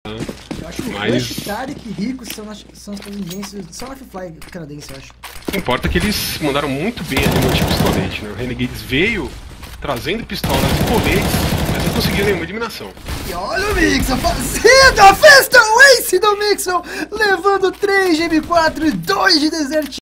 Eu acho que Mas Rush, Tarek e Rico são as inteligências só na Fly canadense, eu acho. o que importa é que eles mandaram muito bem ali no anti-pistolete, né? O Renegades veio trazendo pistolas e coletes, mas não conseguiu nenhuma eliminação. E olha o Mixon fazendo a festa Ace do Mixon, levando 3 de M4 e 2 de Desert